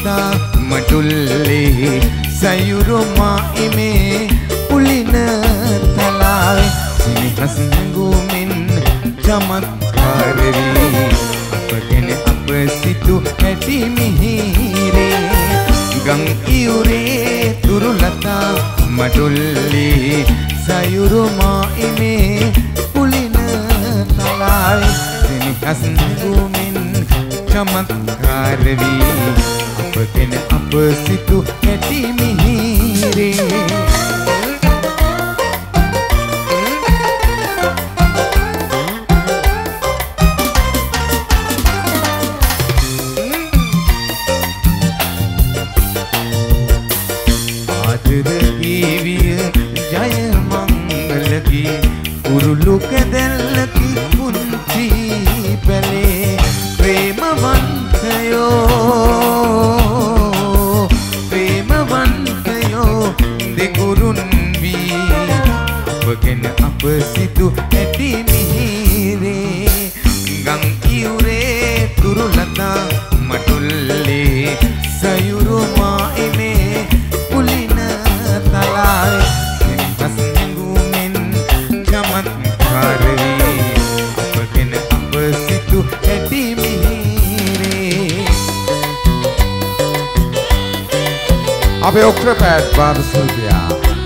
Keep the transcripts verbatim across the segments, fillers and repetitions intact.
තුරුලතා මඩුල්ලේ සයුරු මායිමේ උලින තලාවේ සිනහස් නැඟුමින් චමත්කාර වී අපගෙන අප සිතු ඇති මිහිරේ ගම් ඉයුරේ තුරුලතා මඩුල්ලේ සයුරු මායිමේ උලින තලාවේ සිනහස් නැඟුමින් චමත්කාර වී අපගෙන අප සිතු ඇති මිහිරේ උරුලුකදැල්ලකි පුංචි පැලේ ප්‍රේමවන්තයෝ ප්‍රේමවන්තයෝ දෙගුරුන් වී අපගෙන අප සිතු ඇති මිහිරේ ගම් ඉයුරේ තුරුලතා මඩුල්ලේ සයුරු මායිමේ උලින තලාවේ සිනහස් නැඟුමින් චමත්කාර වී අපගෙන අප සිතු ඇති මිහිරේ අපේ ඔක්‍රපෑට් බාරසූතියා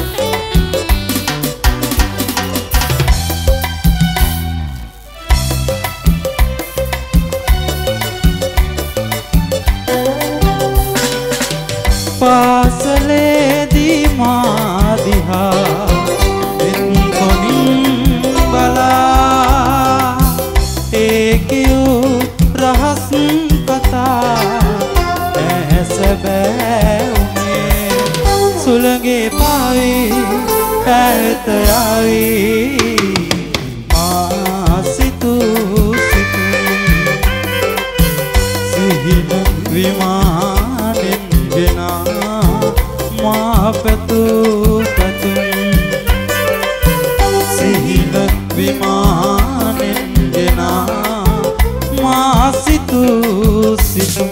පාසලේදී මා දිහා එත්කොනින් බලා ඒකියු රහස් කතා ඇසබෑුනේ සුළඟේ පාවී පැත යාවී මා සිතු සිතු සිහින විමානෙන් ගෙනා මා පැතු පැතුම් සිහින විමානෙන් ගෙනා මා සිතු සිතුම්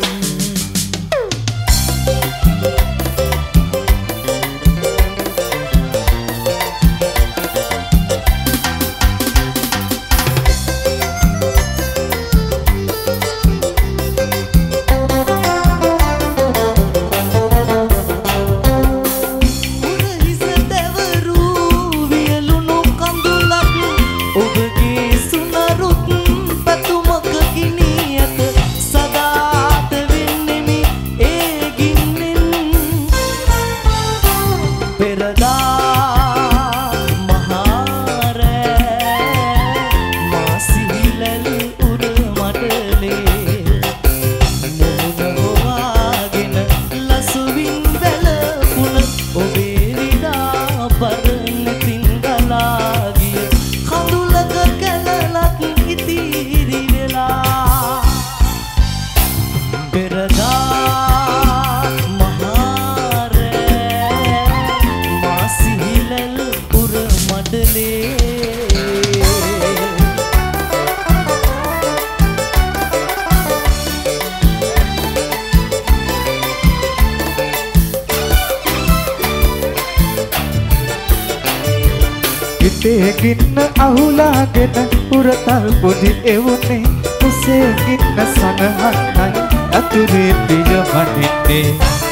ගින්න අහුලාගෙන උරතල් පොඩි එවුනේ උසේ ගින්න සනහන්නයි අතුරේ පිය වඩින්නේ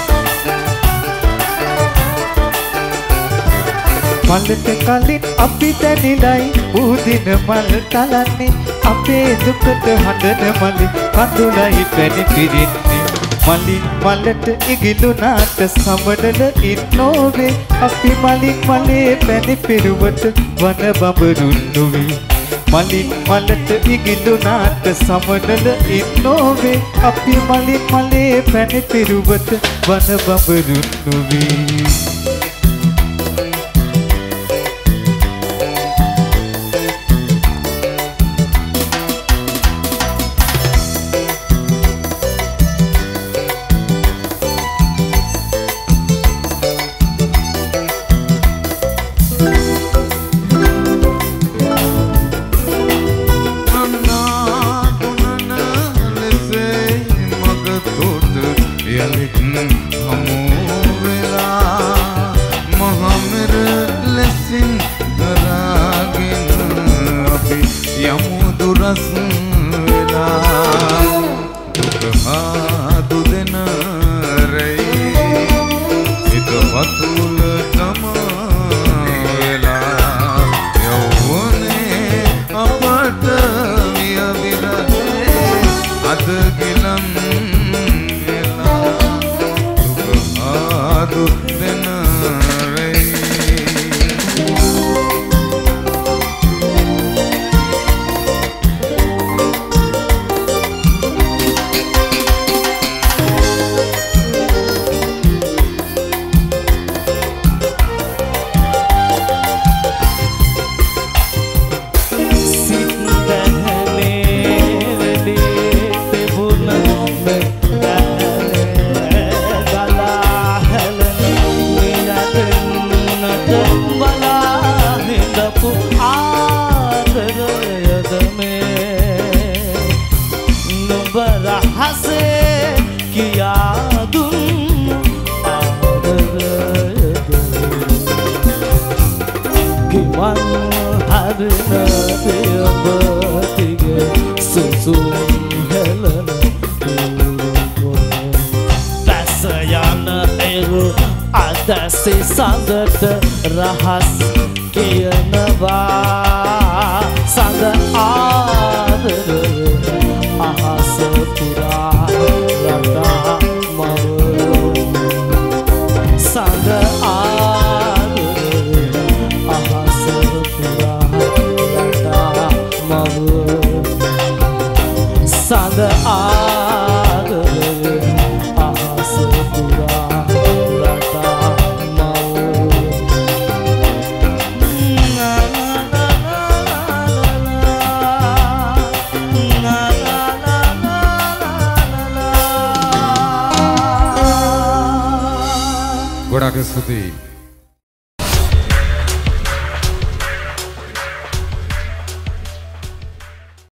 මල්ලට කලින් අපි දැනිලයි ඌදින මල් තලන්නේ අපේ දුකට හඬන මලි කඳුලයි පැණි පිරින්නේ මලින් මලට ඉගිලුනාට සමනල ඉන්නෝවේ අපි මලින් මලේ පැණි පිරුවට වන බඹරුන් නොවේ මලින් මලට ඉගිලුනාට සමනල ඉන්නෝවේ අපි මලින් මලේ පැණි පිරුවට වන බඹරුන් නොවේ Yalik මං හරිනදී ඔබ දිගේ සුසුම් හෙළන දැස යන එරු අදැසි සඳට රහස් කියනවා සඳ ආදරේ අහස පුරා රටා මව සඳ ආදරේ අහස පුරා රටා මව සඳ ආදරේ අහස පුරා රටා ගොඩාක් ස්තුතියි